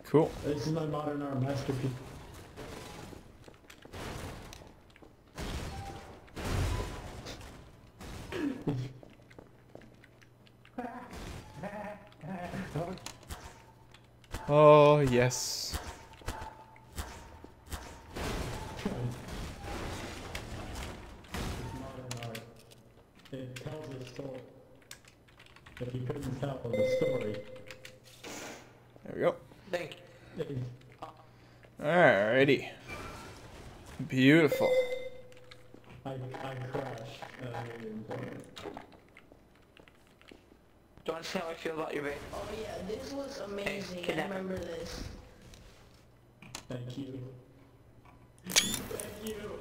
Cool. This is my modern art masterpiece. Oh, yes. It tells a story. If you couldn't tell the story. There we go. Thank you. Alrighty. Beautiful. I crashed. Do you understand how I feel about your baby? Oh yeah, this was amazing. Hey, I remember this. Thank you. Thank you.